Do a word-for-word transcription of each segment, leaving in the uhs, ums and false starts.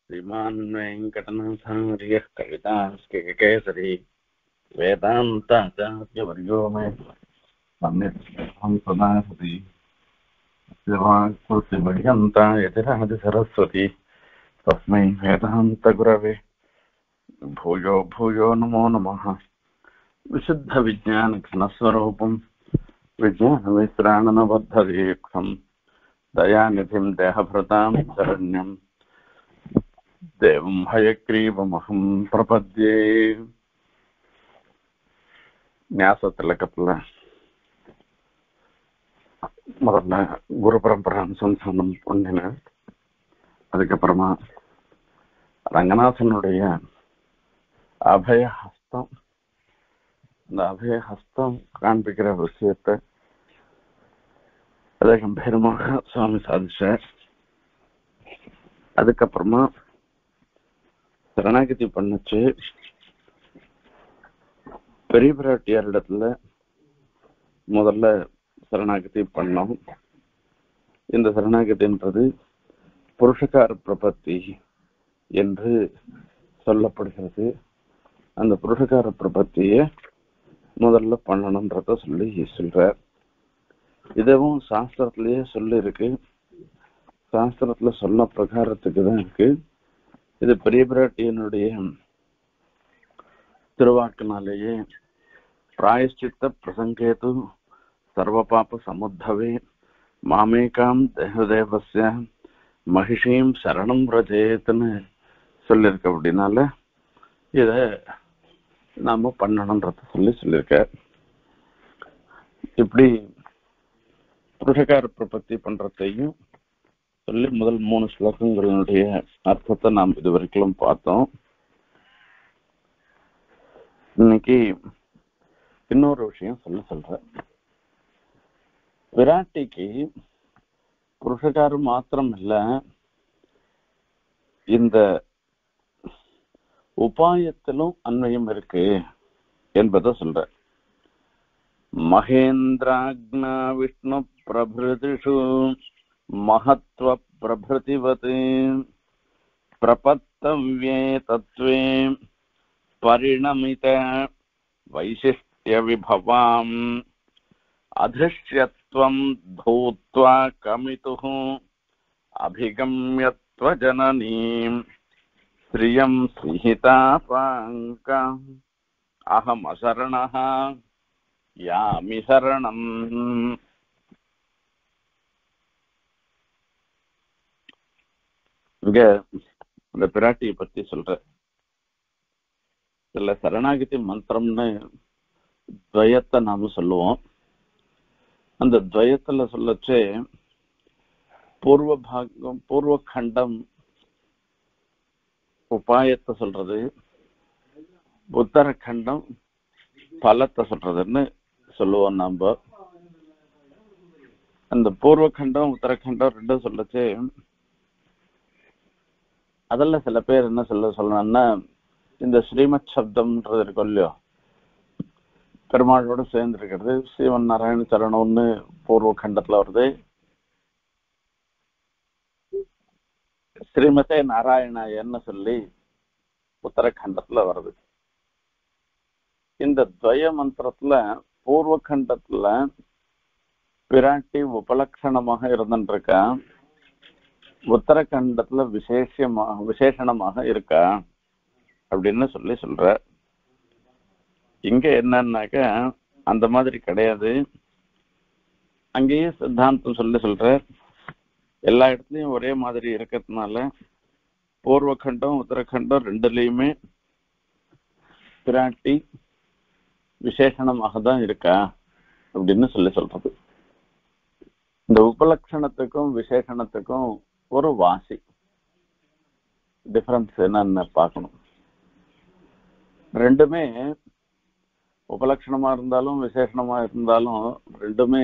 श्रीमान् वेङ्कटनाथार्यः कविताकेसरी वेदान्ताचार्यवर्यो मे सन्निधिं सदा सति वाक्कृतिपर्यन्ता यतिरादि सरस्वती तस्मै वेदान्तगुरवे भूयो भूयो नमो नमः। विशुद्धविज्ञानघनस्वरूपं विज्ञानविश्राणनबद्धदीक्षं दयानिधिं देहभृतां शरण्यं देवं हयग्रीवमहं प्रपद्ये. ஞாசத்திலக்கத்தில் முதல்ல குரு பரம்பரை அனுசந்தானம் பண்ணினேன். அதுக்கப்புறமா ரங்கநாதனுடைய அபய ஹஸ்தம், இந்த அபய ஹஸ்தம் காண்பிக்கிற விஷயத்தை அதை கம்பீரமாக சுவாமி சாதிச்சார். அதுக்கப்புறமா சரணாகதி பண்ணுச்சு. பெரிய பிராட்டியார் இடத்துல முதல்ல சரணாகதி பண்ணோம். இந்த சரணாகதின்றது புருஷகார பிரபத்தி என்று சொல்லப்படுகிறது. அந்த புருஷகார பிரபத்தியை முதல்ல பண்ணணுன்றத சொல்லி சொல்றார். இதுவும் சாஸ்திரத்திலேயே சொல்லி இருக்கு. சாஸ்திரத்துல சொன்ன பிரகாரத்துக்கு தான் இருக்கு. இது பெரிய பிராட்டியனுடைய திருவாக்கினாலேயே பிராயஷ்சித்த பிரசங்கேது சர்வபாப சமுத்தவே மாமேகாம் தேவதேவஸ்ய மகிஷீம் சரணம் ரஜேத்துன்னு சொல்லியிருக்க. அப்படின்னால இத நாம பண்ணணும்ன்றத சொல்லி சொல்லியிருக்க. இப்படி புருஷகார பிரபத்தி பண்றதையும் சொல்லி முதல் மூணு ஸ்லோகங்களுடைய அர்த்தத்தை நாம் இது வரைக்கும் பார்த்தோம். இன்னைக்கு இன்னொரு விஷயம் சொல்ல சொல்ற. விராட்டிக்கு புருஷகாரம் மாத்திரம் இல்ல, இந்த உபாயத்திலும் அன்வயம் இருக்கு என்பதை சொல்ற. மகேந்திராக்னா விஷ்ணு பிரபிருதிஷு மகத்வ பிரபிருதிவத் பிரபத்தவ்யே தத்வே பரிணமித வைசிஷ்ட்ய விபவாம் அதிருஷ்யத்வம் தூத்வா கமிதுஹு அபிகம்யத்வ ஜனனீம் ஸ்ரீயம் ஸ்ரீஹிதாபாங்கம் அஹம் அசரணஹ யாமி சரணம். இங்க இந்த பிராட்டியை பத்தி சொல்ற. இதுல சரணாகதி மந்திரம்னு துவயத்தை நாம சொல்லுவோம். அந்த துவயத்துல சொல்லச்சே பூர்வ பாகம் பூர்வ கண்டம் உபாயத்தை சொல்றது, உத்தர கண்டம் பலத்தை சொல்றதுன்னு சொல்லுவோம் நாம. அந்த பூர்வ கண்டம் உத்தரகண்டம் ரெண்டும் சொல்லச்சே அதில் சில பேர் என்ன சொல்ல சொல்லணும்னா, இந்த ஸ்ரீமத் சப்தம்ன்றது இருக்கும் இல்லையோ, பெருமாளோட சேர்ந்து இருக்கிறது. ஸ்ரீமன் நாராயண சரணம்னு பூர்வ கண்டத்துல வருது, ஸ்ரீமதே நாராயணாயன்னு சொல்லி உத்தரகண்டத்துல வருது. இந்த துவய மந்திரத்துல பூர்வ கண்டத்துல பிராட்டி உபலட்சணமாக இருந்துருக்கா, உத்தரகண்டத்துல விசேஷமாக விசேஷணமாக இருக்கா அப்படின்னு சொல்லி சொல்ற. இங்க என்னன்னாக்க அந்த மாதிரி கிடையாது. அங்கேயே சித்தாந்தம் சொல்லி சொல்ற. எல்லா இடத்துலயும் ஒரே மாதிரி இருக்கிறதுனால பூர்வகண்டம் உத்தரகண்டம் ரெண்டுலயுமே பிராட்டி விசேஷணமாக தான் இருக்கா அப்படின்னு சொல்லி சொல்றது. இந்த உபலட்சணத்துக்கும் விசேஷணத்துக்கும் ஒரு வாசி டிஃபரன்ஸ் என்னன்னு பார்க்கணும். ரெண்டுமே உபலட்சணமா இருந்தாலும் விசேஷணமா இருந்தாலும் ரெண்டுமே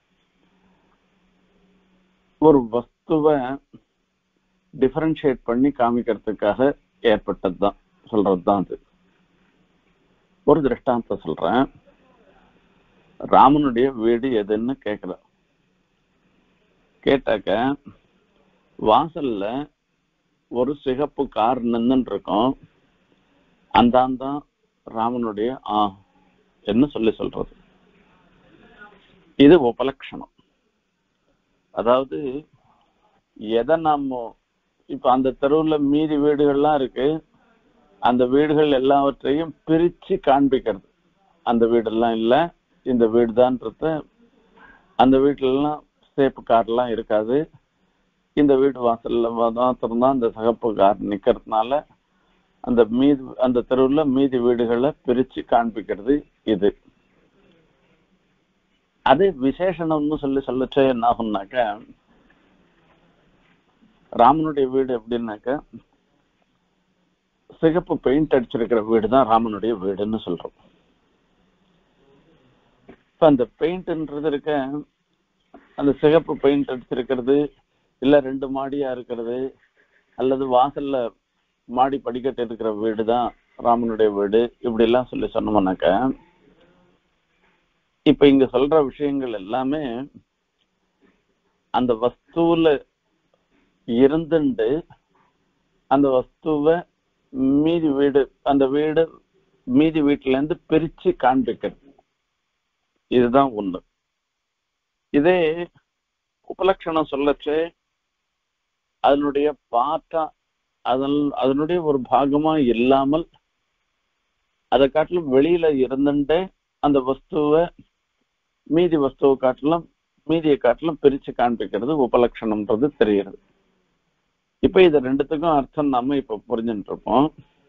ஒரு வஸ்துவை டிஃபரன்ஷியேட் பண்ணி காமிக்கிறதுக்காக ஏற்பட்டது தான் சொல்றது தான் அது. ஒரு திருஷ்டாந்தம் சொல்றேன். ராமனுடைய வீடு எதுன்னு கேட்கல. கேட்டாக்க வாசல்ல ஒரு சிகப்பு கார் நின்றுட்டு இருக்கும். அந்தாந்தான் ராமனுடைய ஆ என்ன சொல்லி சொல்றது. இது உபலட்சணம். அதாவது எதை நாம இப்ப அந்த தெருவுல மீதி வீடுகள்லாம் இருக்கு, அந்த வீடுகள் எல்லாவற்றையும் பிரிச்சு காண்பிக்கிறது. அந்த வீடெல்லாம் இல்ல, இந்த வீடு தான்ன்றத, அந்த வீட்டுல எல்லாம் சேப்பு கார்லாம் இருக்காது, இந்த வீட்டு வாசல்ல மாத்திரம்தான் அந்த சிகப்பு கார் நிக்கிறதுனால அந்த மீதி அந்த தெருவுல மீதி வீடுகளை பிரிச்சு காண்பிக்கிறது. இது அது விசேஷணம்னு சொல்லி சொல்லச்சே என்ன ஆகும்னாக்க, ராமனுடைய வீடு எப்படின்னாக்க சிகப்பு பெயிண்ட் அடிச்சிருக்கிற வீடு தான் ராமனுடைய வீடுன்னு சொல்றோம். இப்ப அந்த பெயிண்ட்ன்றது இருக்க, அந்த சிகப்பு பெயிண்ட் அடிச்சிருக்கிறது இல்ல ரெண்டு மாடியா இருக்கிறது அல்லது வாசல்ல மாடி படிக்கட்டு இருக்கிற வீடு தான் ராமனுடைய வீடு, இப்படி எல்லாம் சொல்லி சொன்னோம்னாக்க, இப்ப இங்க சொல்ற விஷயங்கள் எல்லாமே அந்த வஸ்துல இருந்துண்டு அந்த வஸ்துவை மீதி வீடு அந்த வீடு மீதி வீட்டுல இருந்து பிரிச்சு காண்பிக்கிறது. இதுதான் ஒண்ணு. இதே உபலட்சணம் சொல்லச்சு அதனுடைய பாட்டா அதன் அதனுடைய ஒரு பாகமா இல்லாமல் அதை காட்டிலும் வெளியில இருந்துட்டே அந்த வஸ்துவை மீதி வஸ்துவை காட்டிலும் மீதியை காட்டிலும் பிரிச்சு காண்பிக்கிறது உபலட்சணம்ன்றது தெரிகிறது. இப்ப இது ரெண்டுத்துக்கும் அர்த்தம் நாம இப்ப புரிஞ்சுட்டு இருப்போம்.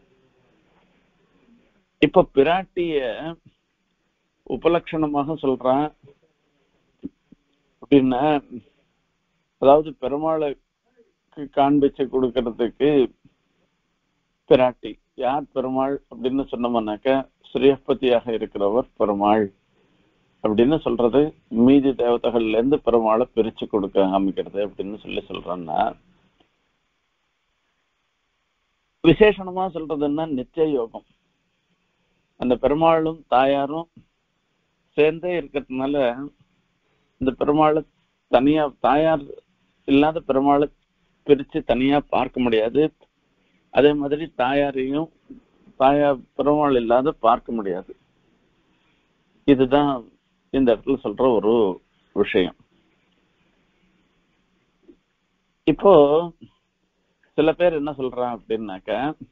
இப்ப பிராட்டிய உபலட்சணமாக சொல்றான் அப்படின்னா, அதாவது பெருமாளுக்கு காண்பிச்சு கொடுக்கறதுக்கு பிராட்டி யார் பெருமாள் அப்படின்னு சொன்னோம்னாக்க, ஸ்ரீஹஸ்பதியாக இருக்கிறவர் பெருமாள் அப்படின்னு சொல்றது. மீதி தேவதைகள்ல இருந்து பெருமாளை பிரிச்சு கொடுக்க அமைக்கிறது அப்படின்னு சொல்லி சொல்றேன்னா, விசேஷமா சொல்றதுன்னா நித்திய யோகம். அந்த பெருமாளும் தாயாரும் சேர்ந்தே இருக்கிறதுனால இந்த பெருமாளை தனியா, தாயார் இல்லாத பெருமாளை பிரிச்சு தனியா பார்க்க முடியாது. அதே மாதிரி தாயாரையும் தாயார் பெருமாள் இல்லாத பார்க்க முடியாது. இதுதான் இந்த இடத்துல சொல்ற ஒரு விஷயம். இப்போ சில பேர் என்ன சொல்றான் அப்படின்னாக்க,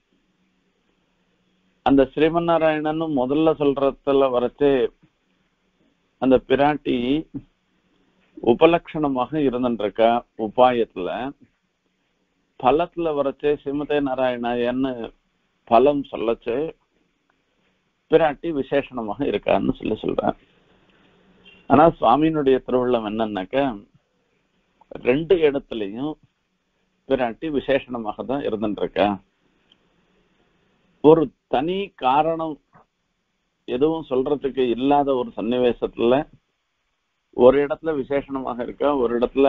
அந்த ஸ்ரீமன் நாராயணன் முதல்ல சொல்றதுல வரைச்சு அந்த பிராட்டி உபலட்சணமாக இருந்துருக்கா உபாயத்துல, பலத்துல வரைச்சு ஸ்ரீமதே நாராயணன்னு பலம் சொல்லச்சு பிராட்டி விசேஷணமாக இருக்கான்னு சொல்லி சொல்றேன். ஆனா சுவாமியினுடைய திருவுள்ளம் என்னன்னாக்க, ரெண்டு இடத்துலயும் பிராட்டி விசேஷணமாக தான் இருந்துருக்கா. ஒரு தனி காரணம் எதுவும் சொல்றதுக்கு இல்லாத ஒரு சன்னிவேசத்துல ஒரு இடத்துல விசேஷணமாக இருக்கா, ஒரு இடத்துல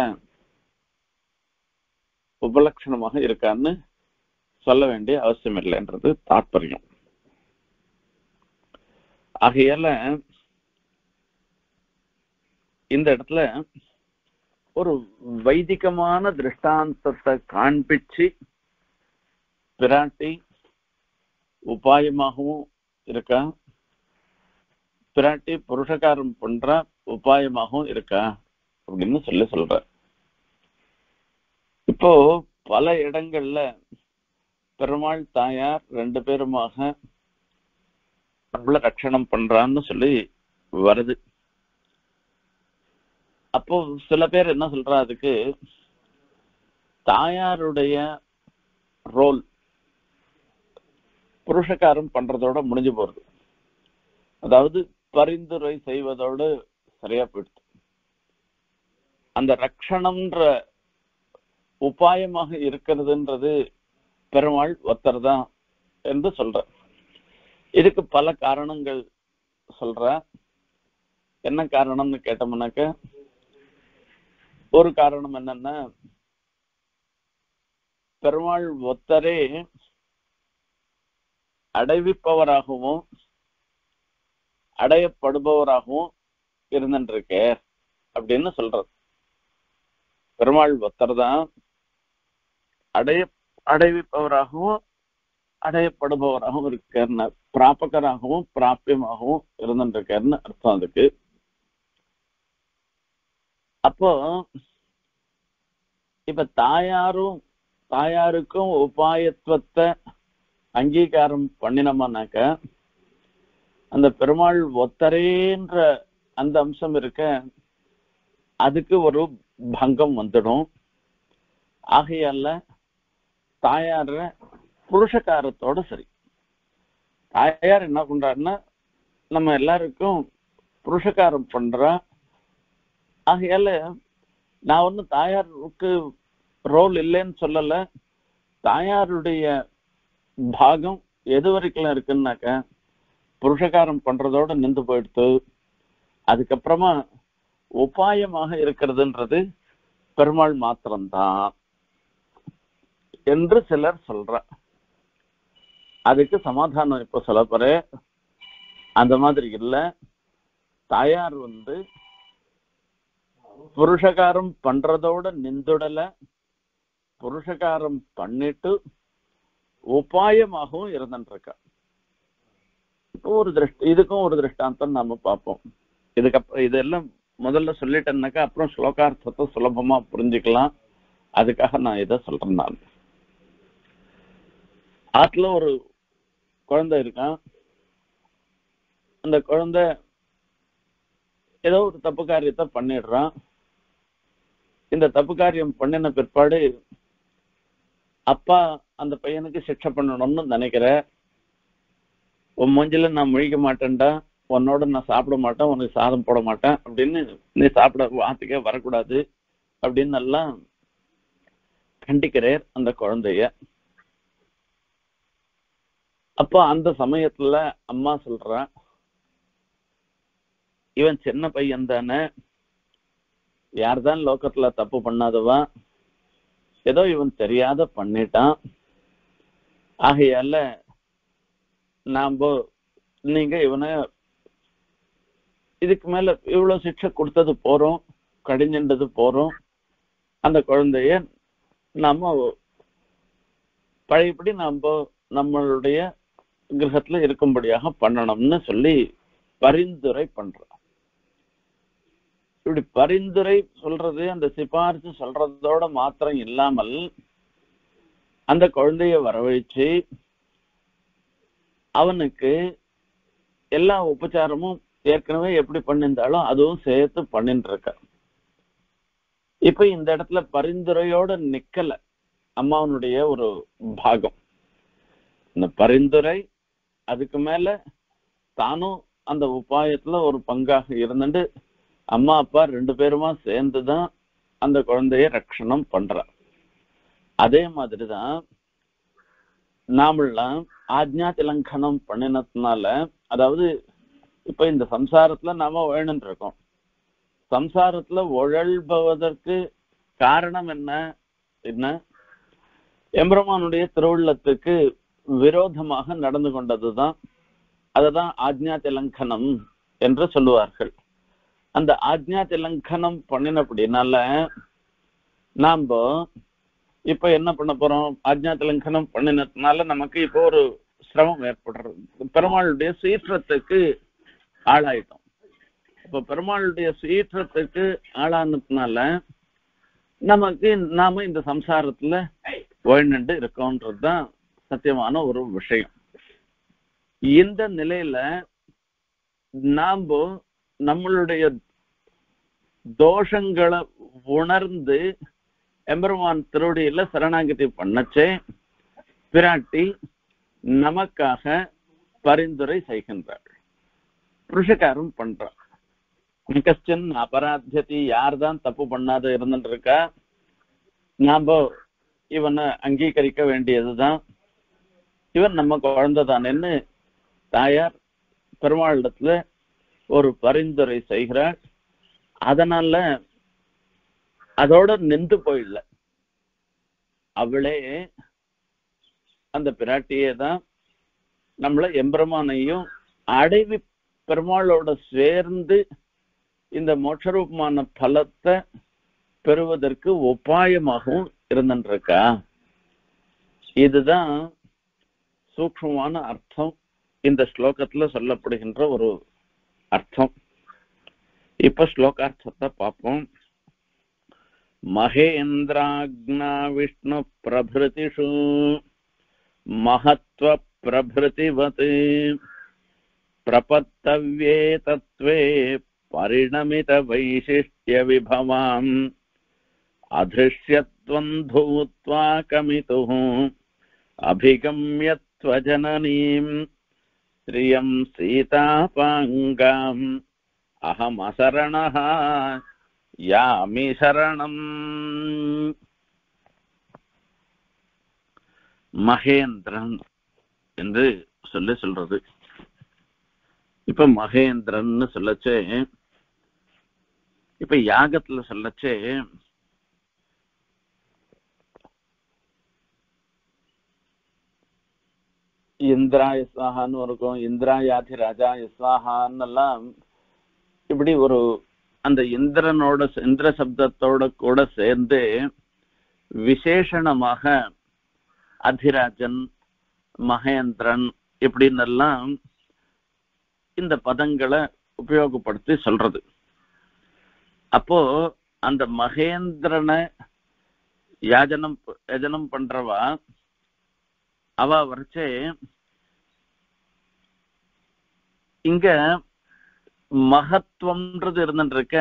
உபலட்சணமாக இருக்கான்னு சொல்ல வேண்டிய அவசியம் இல்லைன்றது தாற்பயம். ஆகையால இந்த இடத்துல ஒரு வைதிகமான திருஷ்டாந்தத்தை காண்பிச்சு பிராட்டி உபாயமாகவும் இருக்கா, பிராட்டி புருஷகாரம் பண்ற உபாயமாகவும் இருக்கா அப்படின்னு சொல்லி சொல்ற. இப்போ பல இடங்கள்ல பெருமாள் தாயார் ரெண்டு பேருமாக நம்மள ரட்சணம் பண்றான்னு சொல்லி வருது. அப்போ சில பேர் என்ன சொல்றா, அதுக்கு தாயாருடைய ரோல் புருஷகாரம் பண்றதோட முடிஞ்சு போறது, அதாவது பரிந்துரை செய்வதோடு சரியா போயிடுது. அந்த ரட்சணம்ன்ற உபாயமாக இருக்கிறதுன்றது பெருமாள் ஒருத்தர் தான் என்று சொல்ற. இதுக்கு பல காரணங்கள் சொல்ற. என்ன காரணம்னு கேட்டோம்னாக்க, ஒரு காரணம் என்னன்னா, பெருமாள் ஒத்தரே அடைவிப்பவராகவும் அடையப்படுபவராகவும் இருந்துருக்க அப்படின்னு சொல்றது. பெருமாள் ஒத்தர் தான், அடைய அடைவிப்பவராகவும் அடையப்படுபவராகவும் இருக்காருன்னு, பிராபகராகவும் பிராபியமாகவும் இருந்துருக்காருன்னு அர்த்தம் அதுக்கு. அப்போ இப்ப தாயாரும் தாயாருக்கும் உபாயத்துவத்தை அங்கீகாரம் பண்ணினோம்னாக்க அந்த பெருமாள் ஒத்தரேன்ற அந்த அம்சம் இருக்க அதுக்கு ஒரு பங்கம் வந்துடும். ஆகையால தாயார புருஷகாரத்தோட சரி, தாயார் என்ன பண்றாருன்னா நம்ம எல்லாருக்கும் புருஷகாரம் பண்றா. ஆகையால நான் ஒண்ணு தாயாருக்கு ரோல் இல்லைன்னு சொல்லல. தாயாருடைய பாகம் எது வரைக்கும் இருக்குன்னாக்க புருஷகாரம் பண்றதோட நின்று போயிடுத்து. அதுக்கப்புறமா உபாயமாக இருக்கிறதுன்றது பெருமாள் மாத்திரம்தான் என்று சிலர் சொல்ற. அதுக்கு சமாதானம் இப்ப சொல்ல போற. அந்த மாதிரி இல்ல. தாயார் வந்து புருஷகாரம் பண்றதோட நின்றுடல, புருஷகாரம் பண்ணிட்டு உபாயமாகவும் இருந்துருக்கா. இப்போ ஒரு திருஷ்ட இதுக்கும் ஒரு திருஷ்டாந்தம் நாம பார்ப்போம். இதுக்கப்புறம் இதெல்லாம் முதல்ல சொல்லிட்டேன்னாக்கா அப்புறம் ஸ்லோகார்த்தத்தை சுலபமா புரிஞ்சுக்கலாம். அதுக்காக நான் இதை சொல்றேன். நான் ஆத்துல ஒரு குழந்தை இருக்கான். அந்த குழந்தை ஏதோ ஒரு தப்பு காரியத்தை பண்ணிடுறான். இந்த தப்பு காரியம் பண்ணின பிற்பாடு அப்பா அந்த பையனுக்கு சிக்ஷை பண்ணணும்னு நினைக்கிற. உன் மூஞ்சில நான் முழிக்க மாட்டேன்டா, உன்னோட நான் சாப்பிட மாட்டேன், உனக்கு சாதம் போட மாட்டேன் அப்படின்னு, நீ சாப்பிட வாத்துக்கே வரக்கூடாது அப்படின்னு எல்லாம் கண்டிக்கிறார் அந்த குழந்தைய. அப்போ அந்த சமயத்துல அம்மா சொல்ற, இவன் சின்ன பையன் தானே, யார்தான் லோகத்துல தப்பு பண்ணாதவா, ஏதோ இவன் தெரியாத பண்ணிட்டான். ஆகையால நாம நீங்க இவனை இதுக்கு மேல இவ்வளவு சிக்ஷை கொடுத்தது போறோம், கடிஞ்சது போறோம். அந்த குழந்தைய நாம பழையபடி நாம நம்மளுடைய கிரகத்துல இருக்கும்படியாக பண்ணணும்னு சொல்லி பரிந்துரை பண்றோம். இப்படி பரிந்துரை சொல்றது, அந்த சிபாரிசு சொல்றதோட மாத்திரம் இல்லாமல் அந்த குழந்தைய வரவழைச்சு அவனுக்கு எல்லா உபச்சாரமும் ஏற்கனவே எப்படி பண்ணியிருந்தாலும் அதுவும் சேர்த்து பண்ணிட்டு இருக்க. இப்ப இந்த இடத்துல பரிந்துரையோட நிக்கல அம்மாவனுடைய ஒரு பாகம். இந்த பரிந்துரை அதுக்கு மேல தானும் அந்த உபாயத்துல ஒரு பங்காக இருந்துட்டு அம்மா அப்பா ரெண்டு பேருமா சேர்ந்துதான் அந்த குழந்தைய ரட்சணம் பண்ற. அதே மாதிரிதான் நாமெல்லாம் ஆஜ்ஞா திலங்கனம் பண்ணினதுனால, அதாவது இப்ப இந்த சம்சாரத்துல நாம உழண்டு இருக்கோம். சம்சாரத்துல உழல்பவதற்கு காரணம் என்ன என்ன எம்பெருமானுடைய திருவுள்ளத்துக்கு விரோதமாக நடந்து கொண்டதுதான். அததான் ஆஜ்ஞா திலங்கனம் என்று சொல்லுவார்கள். அந்த ஆஜ்ஞா திலங்கனம் பண்ணினபடினால நாம இப்ப என்ன பண்ண போறோம்? ஆஜ்ஞா திலங்கனம் பண்ணினதுனால நமக்கு இப்போ ஒரு சிரமம் ஏற்படுறது. பெருமாளுடைய சீற்றத்துக்கு ஆளாயிட்டோம். இப்ப பெருமாளுடைய சீற்றத்துக்கு ஆளானதுனால நமக்கு நாம இந்த சம்சாரத்துல வாழ்ந்துட்டு இருக்கோன்றதுதான் சத்தியமான ஒரு விஷயம். இந்த நிலையில நாம நம்மளுடைய தோஷங்களை உணர்ந்து எம்பெருமான் திருவடியில சரணாகதி பண்ணச்சே பிராட்டி நமக்காக பரிந்துரை செய்கின்றாள், புருஷகாரம் பண்றாள். கஷ்டன் அபராத்தியதி, யார்தான் தப்பு பண்ணாத இருந்துட்டு இருக்கா, நாம இவனை அங்கீகரிக்க வேண்டியதுதான், இவன் நம்ம குழந்தை தானேன்னு தாயார் பெருமாளிடத்துல ஒரு பரிந்துரை செய்கிறாள். அதனால அதோட நின்று போயிடல, அவளே அந்த பிராட்டியே தான் நம்மள எம்பெருமானையும் அடைவி பெருமாளோட சேர்ந்து இந்த மோட்சரூபமான பலத்தை பெறுவதற்கு உபாயமாகவும் இருந்துருக்கா. இதுதான் சூக்ஷ்மமான அர்த்தம் இந்த ஸ்லோகத்துல சொல்லப்படுகின்ற ஒரு அர்த்தம். இப்ப ஸ்லோகார்த்தத்தை பார்ப்போம். மகேந்திராக்னா விஷ்ணு பிரபிருதிஷு மகத்வ பிரபிருதிவத் பிரபத்தவ்யே தத்வே பரிணமித வைசிஷ்ட்ய விபவாம் அதிருஷ்யத்வம் தூத்வா கமிதுः அபிகம்யத்வஜனனீம் ஸ்ரீயம் சீதாபாங்காம் அஹம் அசரணஹ யாமி சரணம். மகேந்திரன் என்று சொல்லி சொல்றது. இப்ப மகேந்திரன் சொல்லச்சே, இப்ப யாகத்துல சொல்லச்சே இந்திரா யஸ்வாஹான்னு இருக்கும், இந்திரா யாதி ராஜா யஸ்வாஹான்னு எல்லாம் இப்படி ஒரு அந்த இந்திரனோட இந்திர சப்தத்தோட கூட சேர்ந்து விசேஷணமாக அதிராஜன் மகேந்திரன் இப்படின்னு எல்லாம் இந்த பதங்களை உபயோகப்படுத்தி சொல்றது. அப்போ அந்த மகேந்திரனை யாஜனம் யஜனம் பண்றவா அவ வரைச்சே இங்க மகத்துவம்ன்றது இருந்துருக்க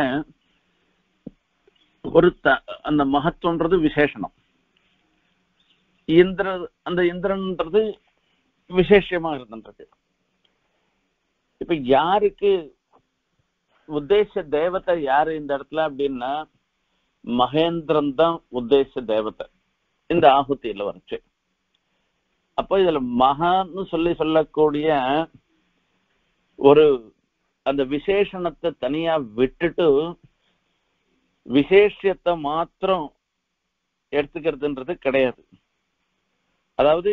ஒரு த அந்த மகத்துவம்ன்றது விசேஷனம். இந்திர அந்த இந்திரன்றது விசேஷமா இருந்துருக்கு. இப்ப யாருக்கு உத்தேச தேவதை யாரு இந்த இடத்துல அப்படின்னா மகேந்திரன் தான் உத்தேச தேவதை இந்த ஆகுதியில வரைச்சு. அப்போ இதுல மகான்னு சொல்லி சொல்லக்கூடிய ஒரு அந்த விசேஷணத்தை தனியா விட்டுட்டு விசேஷத்தை மாத்திரம் எடுத்துக்கிறதுன்றது கிடையாது. அதாவது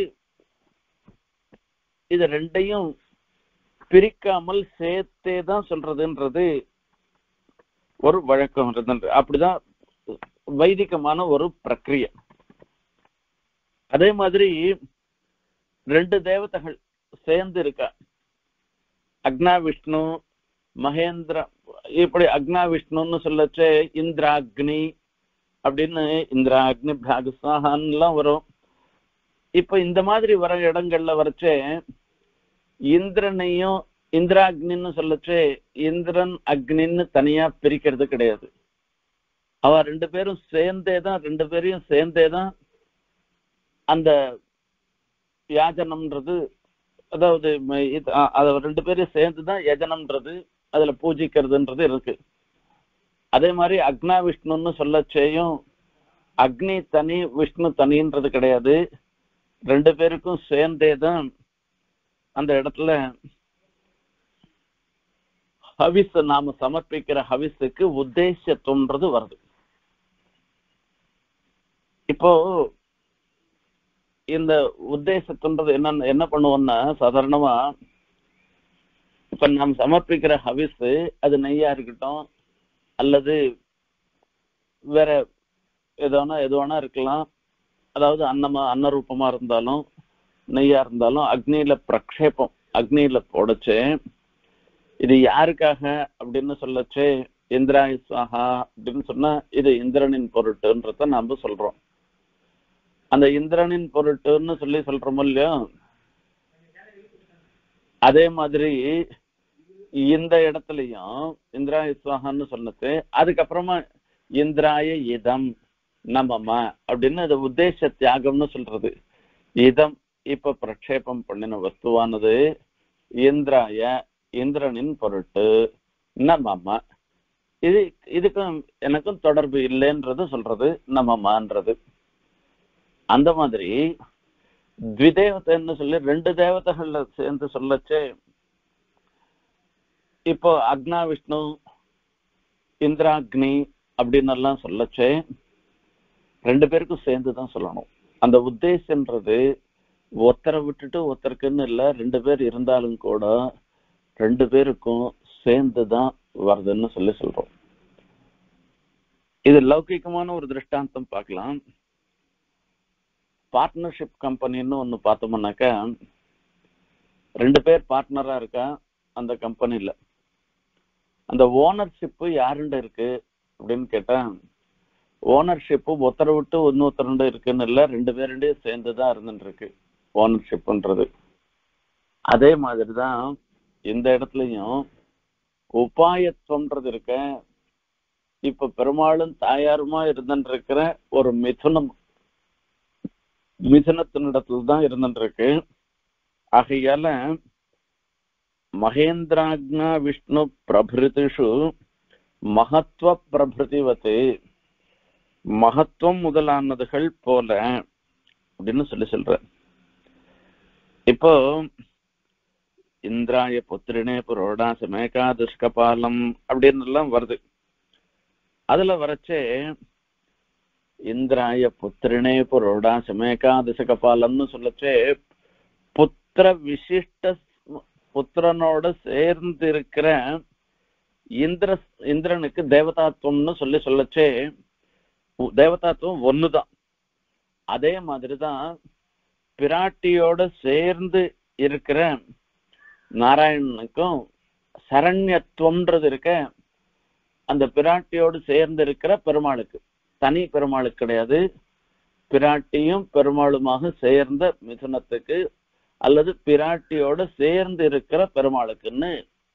இது ரெண்டையும் பிரிக்காமல் சேர்த்தே தான் சொல்றதுன்றது ஒரு வழக்கம் இருந்தது. அப்படிதான் வைதிகமான ஒரு பிரக்ரியை. அதே மாதிரி ரெண்டு தேவதைகள் சேர்ந்து இருக்கா, அக்னா விஷ்ணு மகேந்திர. இப்படி அக்னா விஷ்ணுன்னு சொல்லச்சே இந்திராக்னி அப்படின்னு இந்திராக்னி பிராகஸ்வாஹான்லாம் வரும். இப்ப இந்த மாதிரி வர இடங்கள்ல வரைச்சே இந்திரனையும் இந்திராக்னின்னு சொல்லச்சே இந்திரன் அக்னின்னு தனியா பிரிக்கிறது கிடையாது. அவ ரெண்டு பேரும் சேர்ந்தேதான் ரெண்டு பேரையும் சேர்ந்தேதான் அந்த யாஜனம்ன்றது, அதாவது அத ரெண்டு பேரும் சேர்ந்துதான் யஜனம்ன்றது அதுல பூஜிக்கிறதுன்றது இருக்கு. அதே மாதிரி அக்னா விஷ்ணுன்னு சொல்லச்சேயும் அக்னி தனி விஷ்ணு தனின்றது கிடையாது. ரெண்டு பேருக்கும் சேர்ந்தேதான் அந்த இடத்துல ஹவிஸ் நாம சமர்ப்பிக்கிற ஹவிஸுக்கு உத்தேசத்துவம்ன்றது வருது. இப்போ இந்த உத்தேசத்துன்றது என்ன என்ன பண்ணுவோம்னா சாதாரணமா இப்ப நாம் சமர்ப்பிக்கிற ஹவிஸ் அது நெய்யா இருக்கட்டும் அல்லது வேற எதோனா எதுவானா இருக்கலாம். அதாவது அன்னமா அன்ன ரூபமா இருந்தாலும் நெய்யா இருந்தாலும் அக்னியில பிரக்ஷேபம் அக்னியில போடச்சு. இது யாருக்காக அப்படின்னு சொல்லச்சு இந்திராய ஸ்வாஹா அப்படின்னு சொன்னா இது இந்திரனின் பொருட்டுன்றத நாம சொல்றோம். அந்த இந்திரனின் பொருட்டுன்னு சொல்லி சொல்றோமோ இல்லையோ, அதே மாதிரி இந்த இடத்துலயும் இந்திராய ஸ்வாஹான்னு சொன்னது. அதுக்கப்புறமா இந்திராய இதம் நமமா அப்படின்னு அது உத்தேச தியாகம்னு சொல்றது. இதம் இப்ப பிரக்ஷேபம் பண்ணின வஸ்துவானது இந்திராய இந்திரனின் பொருட்டு நமமா. இது இதுக்கும் எனக்கும் தொடர்பு இல்லைன்றது சொல்றது நமமான்றது. அந்த மாதிரி த்விதேவத்தைன்னு சொல்லி ரெண்டு தேவதைகள்ல சேர்ந்து சொல்லச்சே, இப்போ அக்னா விஷ்ணு இந்திராக்னி அப்படின்னு எல்லாம் சொல்லச்சே ரெண்டு பேருக்கும் சேர்ந்துதான் சொல்லணும். அந்த உத்தேசன்றது ஒருத்தரை விட்டுட்டு ஒருத்தருக்குன்னு இல்லை, ரெண்டு பேர் இருந்தாலும் கூட ரெண்டு பேருக்கும் சேர்ந்துதான் வருதுன்னு சொல்லி சொல்றோம். இது லௌகிகமான ஒரு திருஷ்டாந்தம் பார்க்கலாம். பார்ட்னர்ஷிப் கம்பெனின்னு ஒண்ணு பார்த்தோம்னாக்கா ரெண்டு பேர் பார்ட்னரா இருக்கா அந்த கம்பெனில. அந்த ஓனர்ஷிப் யாருண்ட இருக்கு அப்படின்னு கேட்டா ஓனர்ஷிப்பு ஒருத்தரை விட்டு இன்னொருத்தருண்டு இருக்குன்னு இல்லை, ரெண்டு பேருண்டே சேர்ந்துதான் இருந்துட்டு இருக்கு ஓனர்ஷிப்ன்றது. அதே மாதிரிதான் இந்த இடத்துலயும் உபாயத்துவம்ன்றது இருக்க. இப்ப பெரும்பாலும் தாயாருமா இருந்துட்டு இருக்கிற ஒரு மிதுனம் மிதுனத்தினிடத்துல தான் இருந்துட்டு இருக்கு. ஆகையால மகேந்திராக்னா விஷ்ணு பிரபிருதிஷு மகத்துவ பிரபிருதிவத்து, மகத்துவம் முதலானதுகள் போல அப்படின்னு சொல்லி சொல்ற. இப்போ இந்திராய புத்திரினே புரோடா சமேகாதுஷ்கபாலம் அப்படின்னு எல்லாம் வருது. அதுல வரச்சே இந்திராய புத்திரினே புரோடா சமேகாதுஷ்கபாலம்னு சொல்லச்சே புத்திர விசிஷ்ட புத்திரனோட சேர்ந்து இருக்கிற இந்திர இந்திரனுக்கு தேவதாத்துவம்னு சொல்லி சொல்லச்சே தேவதாத்துவம் ஒண்ணுதான். அதே மாதிரிதான் பிராட்டியோட சேர்ந்து இருக்கிற நாராயணனுக்கும் சரண்யத்துவம்ன்றது இருக்க. அந்த பிராட்டியோடு சேர்ந்து இருக்கிற பெருமாளுக்கு, தனி பெருமாளுக்கு கிடையாது, பிராட்டியும் பெருமாளுமாக சேர்ந்த மிதுனத்துக்கு அல்லது பிராட்டியோட சேர்ந்து இருக்கிற பெருமாளுக்குன்னு.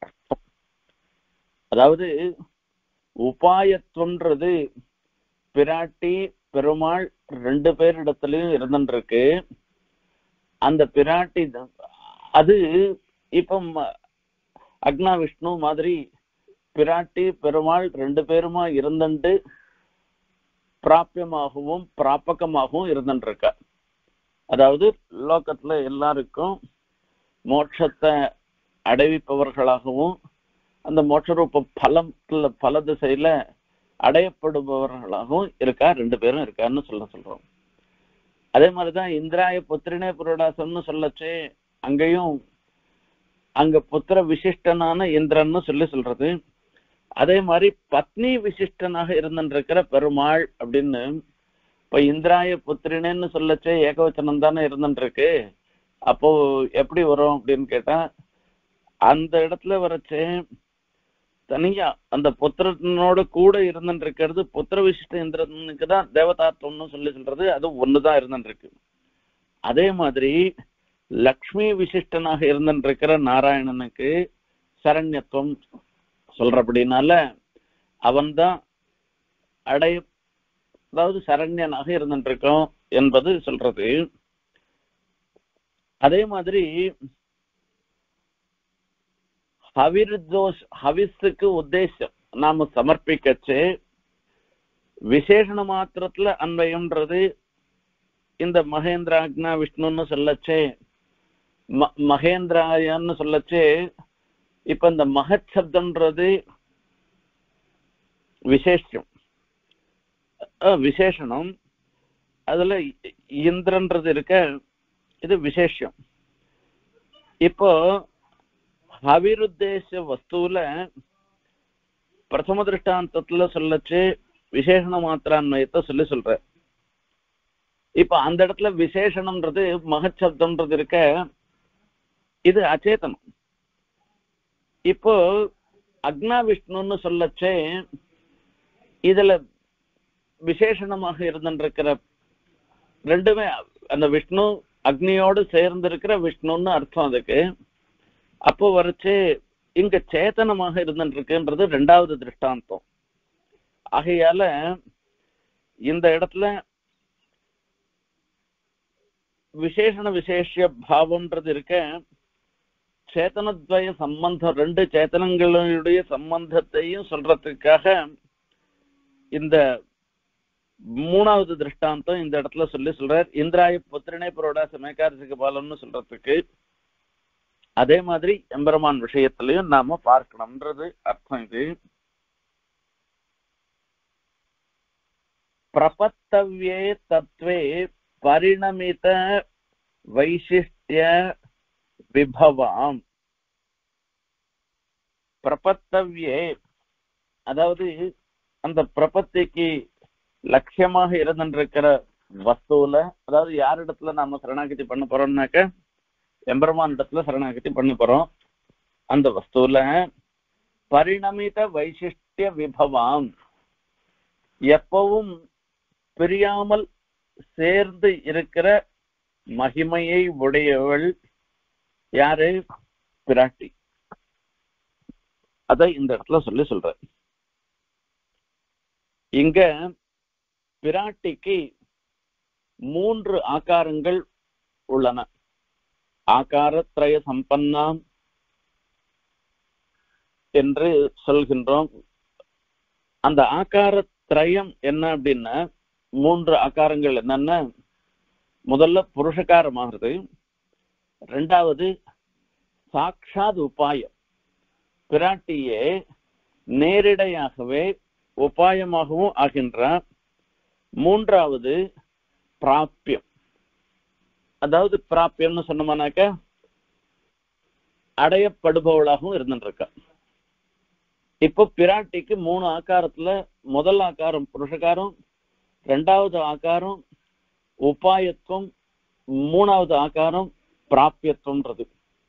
அதாவது உபாயத்துவம்ன்றது பிராட்டி பெருமாள் ரெண்டு பேரிடத்துலயும் இருந்துருக்கு. அந்த பிராட்டி அது இப்ப அக்னா விஷ்ணு மாதிரி பிராட்டி பெருமாள் ரெண்டு பேருமா இருந்துட்டு பிராபியமாகவும் பிராபகமாகவும் இருந்துருக்க. அதாவது லோகத்துல எல்லாருக்கும் மோட்சத்தை அடைவிப்பவர்களாகவும் அந்த மோட்சரூப பலத்துல பல திசையில அடையப்படுபவர்களாகவும் இருக்கா, ரெண்டு பேரும் இருக்கான்னு சொல்ல சொல்றோம். அதே மாதிரிதான் இந்திராய புத்திரனே புரோடாசம்னு சொல்லச்சே அங்கேயும் அங்க புத்திர விசிஷ்டனான இந்திரன்னு சொல்லி சொல்றது. அதே மாதிரி பத்னி விசிஷ்டனாக இருந்துருக்கிற பெருமாள் அப்படின்னு. இப்ப இந்திராய புத்திரனேன்னு சொல்லச்சே ஏகவச்சனம் தானே இருந்துருக்கு. அப்போ எப்படி வரும் அப்படின்னு கேட்டா அந்த இடத்துல வரச்சே தனியா அந்த புத்திரனோட கூட இருந்துட்டு இருக்கிறது புத்திர விசிஷ்ட இந்திரனுக்கு தான் தேவதாத்வம்னு சொல்லி சொல்றது. அது ஒண்ணுதான் இருந்துட்டு இருக்கு. அதே மாதிரி லக்ஷ்மி விசிஷ்டனாக இருந்துட்டு இருக்கிற நாராயணனுக்கு சரண்யத்துவம் சொல்றபடினால அவன்தான் அடைய, அதாவது சரண்யனாக இருந்துட்டு இருக்கோம் என்பது சொல்றது. அதே மாதிரி ஹவிர்தோஷ் ஹவிஸுக்கு உத்தேசம் நாம சமர்ப்பிக்கச்சு விசேஷண மாத்திரத்துல அன்வயம்ன்றது இந்த மகேந்திராக்னா விஷ்ணுன்னு சொல்லச்சே மகேந்திராயன்னு சொல்லச்சே இப்ப இந்த மகத் சப்தம்ன்றது விசேஷம் விசேஷணம். அதுல இந்திரன்றது இருக்க, இது விசேஷம். இப்போ ஹவிருத்தேச வஸ்துல பிரதம திருஷ்டாந்தத்துல சொல்லச்சு விசேஷண மாத்திரான்வயத்தை சொல்லி சொல்ற. இப்ப அந்த இடத்துல விசேஷணம்ன்றது மகத் சப்தம்ன்றது இருக்க, இது அச்சேதனம். இப்போ அக்னா விஷ்ணுன்னு சொல்லச்சே இதுல விசேஷணமாக இருந்துருக்கிற ரெண்டுமே அந்த விஷ்ணு அக்னியோடு சேர்ந்து இருக்கிற விஷ்ணுன்னு அர்த்தம் அதுக்கு. அப்போ வரைச்சு இங்க சேத்தனமாக இருந்துருக்குன்றது ரெண்டாவது திருஷ்டாந்தம். ஆகையால இந்த இடத்துல விசேஷண விசேஷ பாவம்ன்றது இருக்க, சேத்தனத்வய சம்பந்தம் ரெண்டு சேத்தனங்களுடைய சம்பந்தத்தையும் சொல்றதுக்காக இந்த மூணாவது திருஷ்டாந்தம் இந்த இடத்துல சொல்லி சொல்றார். இந்திராய புத்திரனே புரோடா சமேகாரிசிக பாலம்னு சொல்றதுக்கு அதே மாதிரி எம்பெருமான் விஷயத்திலையும் நாம பார்க்கணும்ன்றது அர்த்தம். இது பிரபத்தவ்யே தத்வே பரிணமித வைசிஷ்ட்ய விபவாம். பிரபத்தவ்யே அதாவது அந்த பிரபத்திக்கு லட்சியமாக இருந்திருக்கிற வஸ்துல, அதாவது யாரிடத்துல நாம சரணாகதி பண்ண போறோம்னாக்க எம்பெருமான் இடத்துல சரணாகதி பண்ண போறோம். அந்த வஸ்துல பரிணமித வைசிஷ்டிய விபவாம், எப்பவும் பிரியாமல் சேர்ந்து இருக்கிற மகிமையை உடையவள் யாரு? பிராட்டி. அத இந்த இடத்துல சொல்லி சொல்ற. இங்க பிராட்டிக்கு மூன்று ஆகாரங்கள் உள்ளன. ஆகாரத்ரய சம்பன்னாம் என்று சொல்கின்றோம். அந்த ஆகாரத்ரயம் என்ன அப்படின்னா, மூன்று ஆகாரங்கள் என்னன்னா, முதல்ல புருஷகாரமாகிறது, ரெண்டாவது சாட்சாத் உபாயம், பிராட்டியே நேரிடையாகவே உபாயமாகவும் ஆகின்றார். மூன்றாவது பிராப்பியம், அதாவது பிராப்பியம்னு சொன்னோம்னாக்க அடையப்படுபவளாகவும் இருந்துருக்க. இப்போ பிராட்டிக்கு மூணு ஆகாரத்துல முதல் ஆகாரம் புருஷகாரம், ரெண்டாவது ஆகாரம் உபாயத்துவம், மூணாவது ஆகாரம் பிராப்பியத்துவம்ன்றது.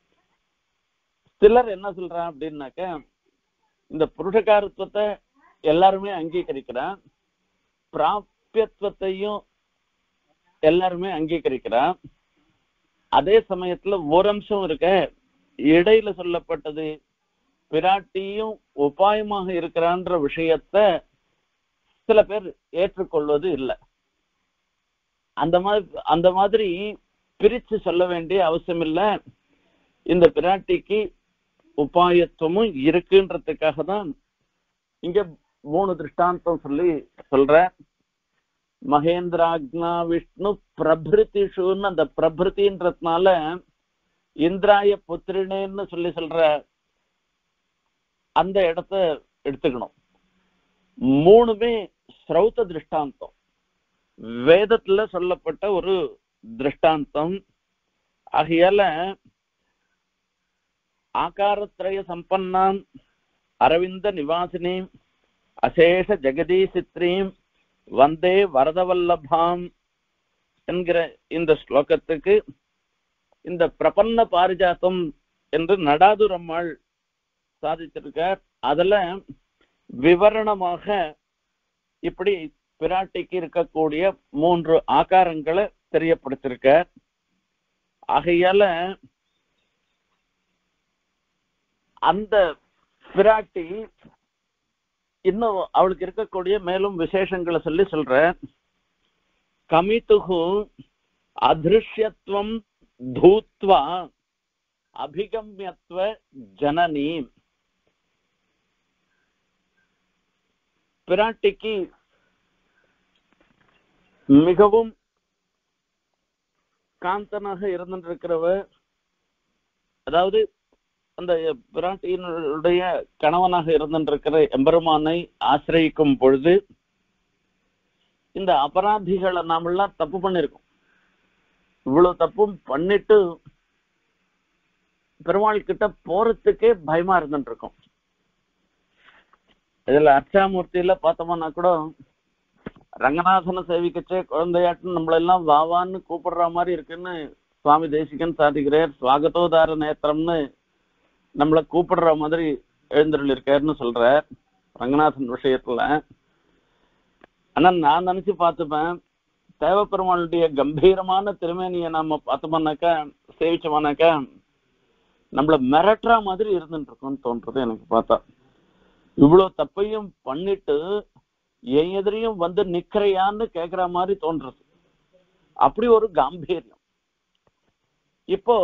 சிலர் என்ன சொல்றான் அப்படின்னாக்க, இந்த புருஷகாரத்துவத்தை எல்லாருமே அங்கீகரிக்கிறான், பிராப்பியத்துவத்தையும் எல்லாருமே அங்கீகரிக்கிறான். அதே சமயத்துல ஒரு அம்சம் இருக்க, இடையில சொல்லப்பட்டது பிராட்டியும் உபாயமாக இருக்கிறான்ற விஷயத்த சில பேர் ஏற்றுக்கொள்வது இல்லை. அந்த மாதிரி அந்த மாதிரி பிரிச்சு சொல்ல வேண்டிய அவசியம் இல்லை. இந்த பிராட்டிக்கு உபாயத்துவமும் இருக்குன்றதுக்காக தான் இங்க மூணு திருஷ்டாந்தம் சொல்லி சொல்ற. மகேந்திராக்னா விஷ்ணு பிரபிருதிஷுன்னு, அந்த பிரபிருத்தின்றதுனால இந்திராய புத்திரினேன்னு சொல்லி சொல்ற அந்த இடத்த எடுத்துக்கணும். மூணுமே ஸ்ரௌத திருஷ்டாந்தம், வேதத்துல சொல்லப்பட்ட ஒரு திருஷ்டாந்தம். ஆகையால ஆகாரத்ரய சம்பன்னாம் அரவிந்த நிவாசினீம் அசேஷ ஜெகதீ சித்ரீம் வந்தே வரதவல்லபாம் என்கிற இந்த ஸ்லோகத்துக்கு இந்த பிரபன்ன பாரிஜாத்தம் என்று நடாதுரம்மாள் சாதிச்சிருக்கார். அதுல விவரணமாக இப்படி பிராட்டிக்கு இருக்கக்கூடிய மூன்று ஆகாரங்களை தெரியப்படுத்திருக்கார். ஆகையால அந்த பிராட்டி இன்னும் அவளுக்கு இருக்கக்கூடிய மேலும் விசேஷங்களை சொல்லி சொல்ற. கமிதுகு அதிருஷ்யத்துவம் தூத்வா அபிகம்யத்வ ஜனனி. பிராட்டிக்கு மிகவும் காந்தனாக இருந்திருக்கிறவ, அதாவது அந்த பிராட்டியினுடைய கணவனாக இருந்திருக்கிற எம்பெருமானை ஆசிரியிக்கும் பொழுது இந்த அபராதிகளை நாமெல்லாம் தப்பு பண்ணிருக்கோம். இவ்வளவு தப்பும் பண்ணிட்டு பெருமாள் கிட்ட போறதுக்கே பயமா இருந்துட்டு இருக்கோம். இதுல அர்ச்சாமூர்த்தியில பார்த்தோம்னா கூட ரங்கநாதனை சேவிக்கச்சே குழந்தையாட்டு நம்மளெல்லாம் வாவான்னு கூப்பிடுற மாதிரி இருக்குன்னு சுவாமி தேசிகன் சாதிக்கிறார். சுவாகத்தோதார நேத்திரம்னு நம்மளை கூப்பிடுற மாதிரி எழுந்தருள் இருக்காருன்னு சொல்ற ரங்கநாதன் விஷயத்துல. ஆனா நான் நினைச்சு பார்த்துப்பேன், தேவப்பெருமாளுடைய கம்பீரமான திருமேனியை நாம பார்த்தோம்னாக்கா சேவிச்சோம்னாக்கா நம்மள மிரட்டுற மாதிரி இருந்துட்டு இருக்கோம்னு தோன்றது எனக்கு பார்த்தா. இவ்வளவு தப்பையும் பண்ணிட்டு என் எதிரையும் வந்து நிக்கிறையான்னு கேக்குற மாதிரி தோன்றது. அப்படி ஒரு காம்பீரியம். இப்போ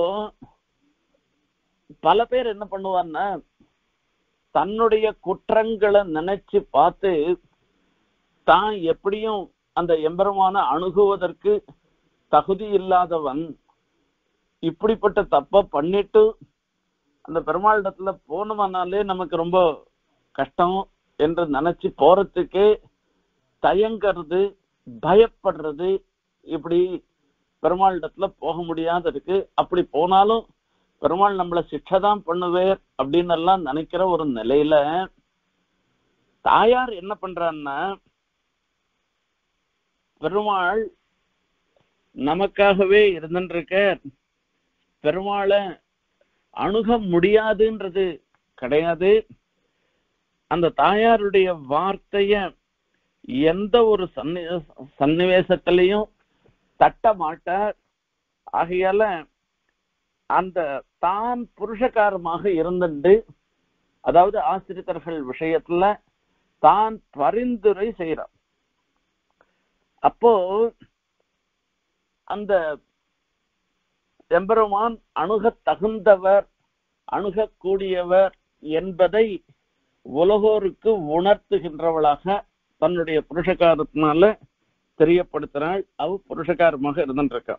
பல பேர் என்ன பண்ணுவான்னா, தன்னுடைய குற்றங்களை நினைச்சு பார்த்து தான் எப்படியும் அந்த எம்பெருமான அணுகுவதற்கு தகுதி இல்லாதவன், இப்படிப்பட்ட தப்ப பண்ணிட்டு அந்த பெருமாளிடத்துல போனவனாலே நமக்கு ரொம்ப கஷ்டம் என்று நினைச்சு போறதுக்கே தயங்கிறது, பயப்படுறது, இப்படி பெருமாளிடத்துல போக முடியாத இருக்கு. அப்படி போனாலும் பெருமாள் நம்மளை சிக்ஷைதான் பண்ணுவேர் அப்படின்னு எல்லாம் நினைக்கிற ஒரு நிலையில தாயார் என்ன பண்றான்னா, பெருமாள் நமக்காகவே இருந்துருக்க பெருமாளை அணுக முடியாதுன்றது கிடையாது. அந்த தாயாருடைய வார்த்தைய எந்த ஒரு சன்னி சன்னிவேசத்திலையும் தட்ட மாட்டார். ஆகையால அந்த தான் புருஷகாரமாக இருந்துட்டு, அதாவது ஆசிரியர்கள் விஷயத்துல தான் பரிந்துரை செய்யறார். அப்போ அந்த எம்பெருமான் அணுக தகுந்தவர், அணுகக்கூடியவர் என்பதை உலகோருக்கு உணர்த்துகின்றவளாக தன்னுடைய புருஷகாரத்தினால தெரியப்படுத்தினாள். அவ புருஷகாரமாக இருந்துருக்கா.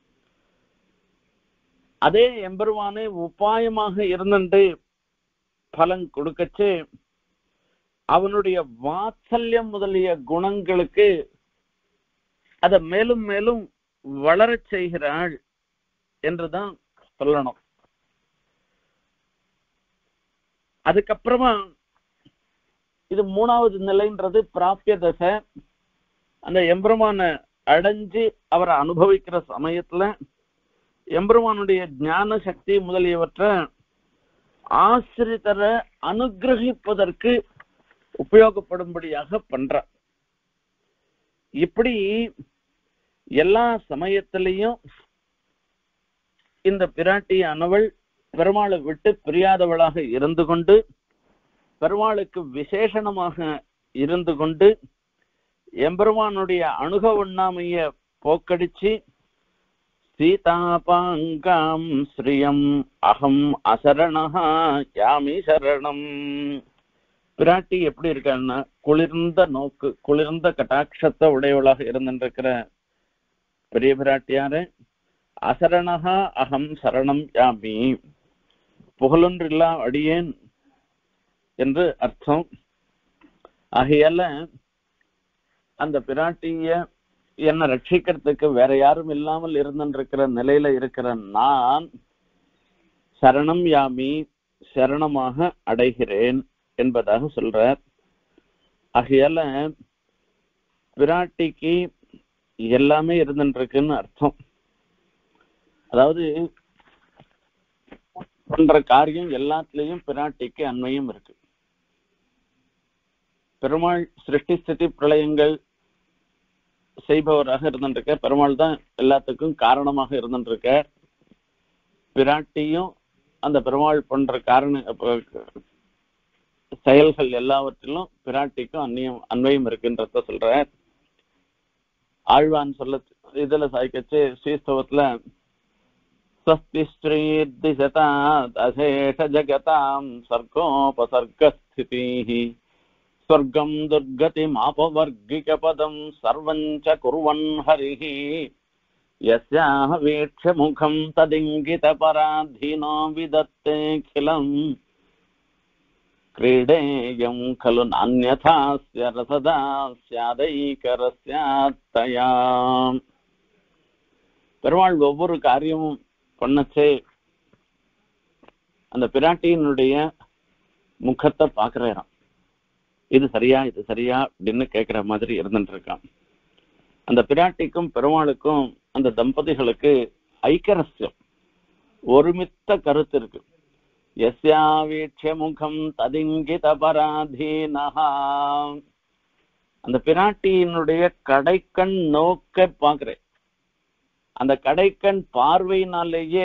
அதே எம்பெருமானே உபாயமாக இருந்துட்டு பலன் கொடுக்கச்சு அவனுடைய வாத்சல்யம் முதலிய குணங்களுக்கு அதை மேலும் மேலும் வளரச் செய்கிறாள் என்றுதான் சொல்லணும். அதுக்கப்புறமா இது மூணாவது நிலைன்றது பிராபிய தசை. அந்த எம்பெருமான அடைஞ்சு அவரை அனுபவிக்கிற சமயத்துல எம்பெருமானுடைய ஞான சக்தி முதலியவற்றை ஆசிரியரை அனுகிரகிப்பதற்கு உபயோகப்படும்படியாக பண்ற. இப்படி எல்லா சமயத்திலையும் இந்த பிராட்டியானவள் பெருமாளை விட்டு பிரியாதவளாக இருந்து கொண்டு, பெருமாளுக்கு விசேஷணமாக இருந்து கொண்டு, எம்பெருமானுடைய அணுக உண்ணாமைய போக்கடிச்சு சீதாபாங்காம் ஸ்ரீயம் அகம் அசரணஹா யாமி சரணம். பிராட்டி எப்படி இருக்கான்னா குளிர்ந்த நோக்கு, குளிர்ந்த கட்டாட்சத்தை உடையவளாக இருந்திருக்கிற பெரிய பிராட்டியார அசரணஹா அகம் சரணம் யாமி, புகழொன்றில்லா அடியேன் என்று அர்த்தம். ஆகையால அந்த பிராட்டிய என்ன ரட்சிக்கிறதுக்கு வேற யாரும் இல்லாமல் இருந்திருக்கிற நிலையில இருக்கிற நான் சரணம் யாமி, சரணமாக அடைகிறேன் என்பதாக சொல்றார். ஆகையால பிராட்டிக்கு எல்லாமே இருந்துருக்குன்னு அர்த்தம். அதாவது பண்ற காரியம் எல்லாத்துலயும் பிராட்டிக்கு அண்மையும் இருக்கு. பெருமாள் சிருஷ்டி ஸ்திதி பிரளயங்கள் செய்பவராக இருந்துருக்க, பெருமாள் தான் எல்லாத்துக்கும் காரணமாக இருந்துருக்க. பிராட்டியும் அந்த பெருமாள் பண்ற காரண செயல்கள் எல்லாவற்றிலும் பிராட்டிக்கும் அந்நியம் அன்வயம் இருக்குன்றத சொல்ற. ஆழ்வான் சொல்ல இதுல சாய்க்கச்சு ஸ்ரீஸ்தவத்துல ஸ்வஸ்தி ஸ்ரீர்திசதாத் அசேஷ ஜகதாம் சர்கோபசர்கஸ்திதி ஸ்வர்கம் துர்கதி மாபவர்கிக பதம் சர்வஞ்ச குர்வன் ஹரிஹி யஸ்யாஹ வீக்ஷ்ய முகம் ததிங்கித பராதீனோ விதத்தேகிலம் கிரீடேயம் கலு நான்யதாஸ்ய ரசதா ஸ்யாதைகரஸ்யாத்தயாம். பெருமாள் ஒவ்வொரு காரியமும் பண்ணச்சே அந்த பிராட்டியினுடைய முகத்தை பாக்குறான். இது சரியா இது சரியா அப்படின்னு கேட்கிற மாதிரி இருந்துட்டு இருக்கான். அந்த பிராட்டிக்கும் பெருமாளுக்கும் அந்த தம்பதிகளுக்கு ஐக்கரஸ்யம், ஒருமித்த கருத்து இருக்கு. யஸ்யா வீக்ஷ்ய முகம் ததிங்கித பராதீனஹா, அந்த பிராட்டியினுடைய கடைக்கண் நோக்க பாக்குறேன். அந்த கடைக்கண் பார்வையினாலேயே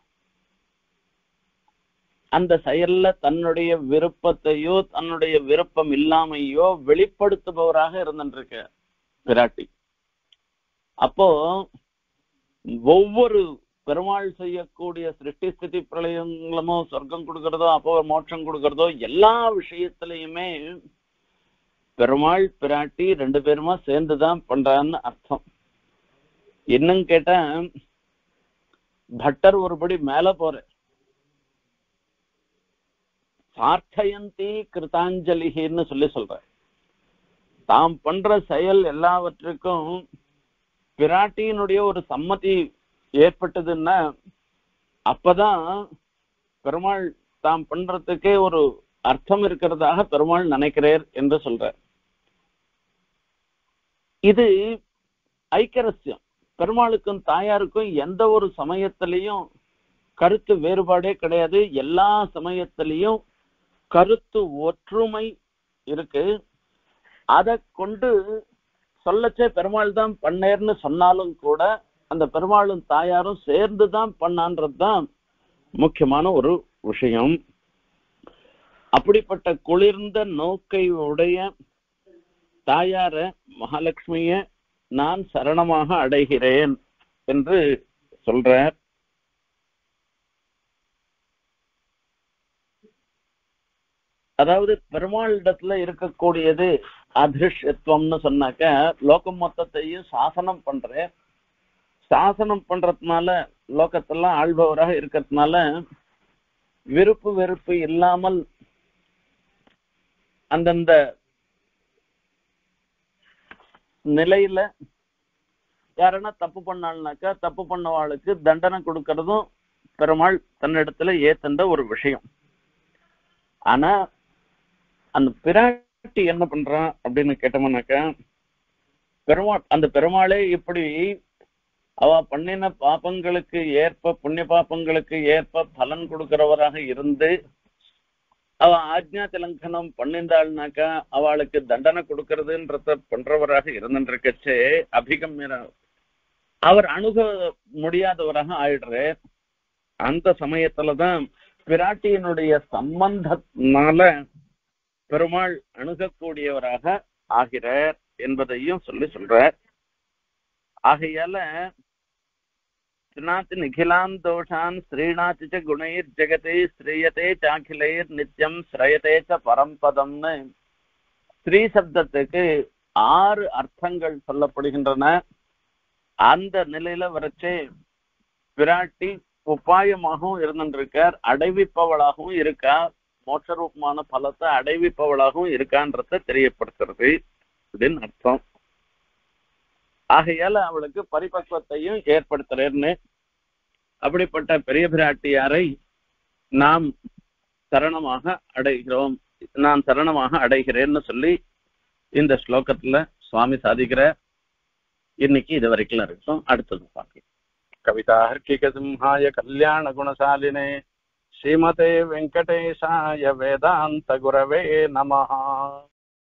அந்த செயல்ல தன்னுடைய விருப்பத்தையோ தன்னுடைய விருப்பம் இல்லாமையோ வெளிப்படுத்துபவராக இருந்துருக்க பிராட்டி. அப்போ ஒவ்வொரு பெருமாள் செய்யக்கூடிய சிருஷ்டி ஸ்திதி பிரளயங்களுமோ சொர்க்கம் கொடுக்கறதோ அப்போ மோட்சம் கொடுக்கறதோ எல்லா விஷயத்திலையுமே பெருமாள் பிராட்டி ரெண்டு பேருமா சேர்ந்துதான் பண்றான்னு அர்த்தம். என்னன்னு கேட்டா பட்டர் ஒருபடி மேல போற சார்த்தயந்தி கிருதாஞ்சலின்னு சொல்லி சொல்ற. தாம் பண்ற செயல் எல்லாவற்றுக்கும் பிராட்டியினுடைய ஒரு சம்மதி ஏற்பட்டதுன்னா அப்பதான் பெருமாள் தாம் பண்றதுக்கே ஒரு அர்த்தம் இருக்கிறதாக பெருமாள் நினைக்கிறார் என்று சொல்ற. இது ஐக்கரஸ்யம். பெருமாளுக்கும் தாயாருக்கும் எந்த ஒரு சமயத்திலையும் கருத்து வேறுபாடே கிடையாது. எல்லா சமயத்திலையும் கருத்து ஒற்றுமை இருக்கு. அதை கொண்டு சொல்லச்சே பெருமாள் தான் பண்ணேர்னு சொன்னாலும் கூட அந்த பெருமாளும் தாயாரும் சேர்ந்துதான் பண்ணான்றதுதான் முக்கியமான ஒரு விஷயம். அப்படிப்பட்ட குளிர்ந்த நோக்கை உடைய தாயார மகாலட்சுமிய நான் சரணமாக அடைகிறேன் என்று சொல்றார். அதாவது பெருமாளிடத்துல இருக்கக்கூடியது அதிருஷ்யத்துவம்னு சொன்னாக்க லோகம் மொத்தத்தையும் சாசனம் பண்ற சாசனம் பண்றதுனால லோகத்தெல்லாம் ஆள்பவராக இருக்கிறதுனால விருப்பு வெறுப்பு இல்லாமல் அந்தந்த நிலையில யாரன்னா தப்பு பண்ணாள்னாக்கா தப்பு பண்ணவாளுக்கு தண்டனை கொடுக்கறதும் பெருமாள் தன்னிடத்துல ஏத்தண்ட ஒரு விஷயம். ஆனா அந்த பிராட்டி என்ன பண்றான் அப்படின்னு கேட்டோம்னாக்கா பெருமாள் அந்த பெருமாளே இப்படி அவ பண்ணின பாப்பங்களுக்கு ஏற்ப புண்ணிய பாப்பங்களுக்கு ஏற்ப பலன் கொடுக்கிறவராக இருந்து அவ ஆஜ்ஞா திலங்கனம் பண்ணிருந்தாள்னாக்கா அவளுக்கு தண்டனை கொடுக்கறதுன்றத பண்றவராக இருந்துருக்கச்சே அபிகம்ய அவர் அணுக முடியாதவராக ஆயிடுற. அந்த சமயத்துலதான் பிராட்டியினுடைய சம்பந்தத்தினால பெருமாள் அணுகக்கூடியவராக ஆகிறார் என்பதையும் சொல்லி சொல்றார். ஆகையால ஸ்ரீநாத் நிகிலான் தோஷான் ஸ்ரீநாத் ச குணைர் ஜெகதே ஸ்ரீயதே சாக்கிலைர் நித்தியம் ஸ்ரயதே ச பரம்பதம்னு ஸ்ரீ சப்தத்துக்கு ஆறு அர்த்தங்கள் சொல்லப்படுகின்றன. அந்த நிலையில வரைச்சே பிராட்டி உபாயமாகவும் இருந்துருக்கார், அடைவிப்பவளாகவும் இருக்கா, மோட்சரூபமான பலத்தை அடைவிப்பவளாகவும் இருக்கான்றத தெரியப்படுத்துறது அப்படின்னு அர்த்தம். ஆகையால அவளுக்கு பரிபக்குவத்தையும் ஏற்படுத்துறேன்னு அப்படிப்பட்ட பெரிய பிராட்டியாரை நாம் சரணமாக அடைகிறோம், நான் சரணமாக அடைகிறேன்னு சொல்லி இந்த ஸ்லோகத்துல சுவாமி சாதிக்கிற. இன்னைக்கு இது வரைக்கும் இருக்கும். அடுத்தது பார்க்கலாம். கவிதாஹர்க்கிக சிம்ஹாய கல்யாண குணசாலினே ஸ்ரீமதே வெங்கடேஷாய வேதாந்த குரவே நமஹ.